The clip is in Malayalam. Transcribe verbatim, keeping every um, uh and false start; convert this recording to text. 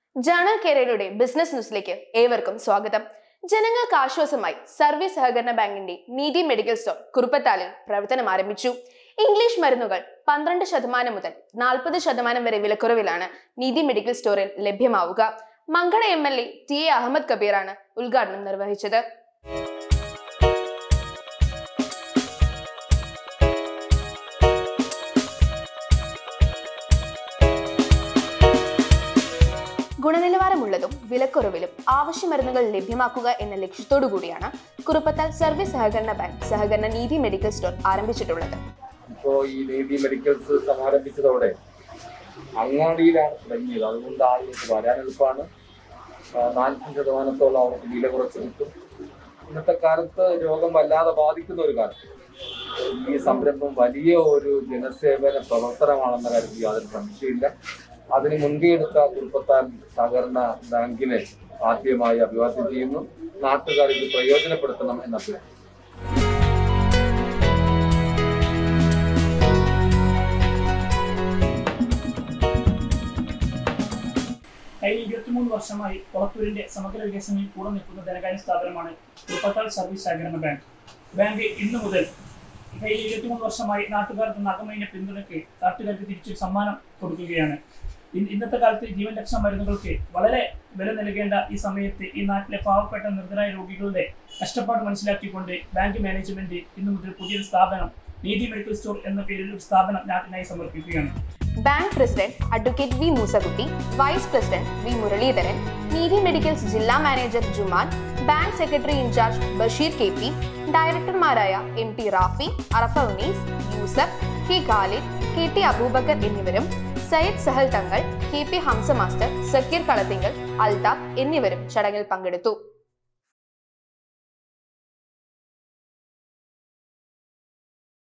ജേണൽ കേരളയുടെ ബിസിനസ് ന്യൂസിലേക്ക് ഏവർക്കും സ്വാഗതം. ജനങ്ങൾക്ക് ആശ്വാസമായി സർവീസ് സഹകരണ ബാങ്കിന്റെ നീതി മെഡിക്കൽ സ്റ്റോർ കുറുപ്പത്താലിൽ പ്രവർത്തനം ആരംഭിച്ചു. ഇംഗ്ലീഷ് മരുന്നുകൾ പന്ത്രണ്ട് ശതമാനം മുതൽ നാൽപ്പത് ശതമാനം വരെ വിലക്കുറവിലാണ് നീതി മെഡിക്കൽ സ്റ്റോറിൽ ലഭ്യമാവുക. Mankada M L A T A Ahammed കബീറാണ് ഉദ്ഘാടനം നിർവഹിച്ചത്. ഗുണനിലവാരമുള്ളതും വിലക്കുറവിലും ആവശ്യ മരുന്നുകൾ ലഭ്യമാക്കുക എന്ന ലക്ഷ്യത്തോടു കൂടിയാണ് കുറുപ്പത്താൽ സർവീസ് സഹകരണ ബാങ്ക് സഹകരണ നീതി മെഡിക്കൽ സ്റ്റോർ ആരംഭിച്ചിട്ടുള്ളത്. ഇപ്പോൾ ഈ നീതി മെഡിക്കൽസ് സമാരംഭിച്ചതോടെ അങ്ങാടിയിലാണ് തുടങ്ങിയത്. അതുകൊണ്ട് ആളുകൾക്ക് വരാൻ എളുപ്പമാണ്. നാൽപ്പത് ശതമാനത്തോളം അവർക്ക് വില കുറച്ച് കിട്ടും. ഇന്നത്തെ കാലത്ത് രോഗം വല്ലാതെ ബാധിക്കുന്ന ഒരു കാലത്ത് ഈ സംരംഭം വലിയ ഒരു ജനസേവന പ്രവർത്തനമാണെന്ന കാര്യത്തിൽ യാതൊരു സംശയമില്ല. അതിന് മുൻകൈയെടുത്ത കുറുപ്പത്താൽ സഹകരണ ബാങ്കിനെ ആദ്യമായി അഭിവാദ്യം ചെയ്യുന്നു. നാട്ടുകാർ ഇത് പ്രയോജനപ്പെടുത്തണം എന്ന അഭ്യർത്ഥന. കഴിഞ്ഞ ഇരുപത്തിമൂന്ന് വർഷമായി കൊളത്തൂരിന്റെ സമഗ്ര വികസനത്തിൽ കൂടെ നിൽക്കുന്ന ധനകാര്യ സ്ഥാപനമാണ് കുറുപ്പത്താൽ സർവീസ് സഹകരണ ബാങ്ക്. ബാങ്ക് ഇന്നു മുതൽ കഴിഞ്ഞ ഇരുപത്തിമൂന്ന് വർഷമായി നാട്ടുകാർക്ക് നഗമയിലെ പിന്തുണയ്ക്ക് നാട്ടുകാർക്ക് തിരിച്ചു സമ്മാനം കൊടുക്കുകയാണ്. ഇന്നത്തെ കാലത്ത് ജീവൻ രക്ഷാ മരുന്നുകൾക്ക് വളരെ വില നൽകേണ്ട ഈ സമയത്ത് ഈ നാട്ടിലെ പാവപ്പെട്ട നിർധരായ രോഗികളുടെ കഷ്ടപ്പാട് മനസ്സിലാക്കിക്കൊണ്ട് ബാങ്ക് മാനേജ്മെന്റ് ഇന്നു മുതൽ പുതിയൊരു സ്ഥാപനം നീതി മെഡിക്കൽ സ്റ്റോർ എന്ന പേരിൽ ഒരു സ്ഥാപനം നാട്ടിനായി സമർപ്പിക്കുകയാണ്. Bank president advocate V Moosakutty, vice president V Muraleedharan, Neethi medicals ജില്ലാ manager Juman, bank secretary in charge Basheer K P, ഡയറക്ടർമാരായ M T Rafi, Arafa Unees, Yusuf, K Khalid, K T Abubakar എന്നിവരും Sayyid Sahal Thangal, K P Hamza master, Zakir Kalathingal, Althaf എന്നിവരും ചടങ്ങിൽ പങ്കെടുത്തു.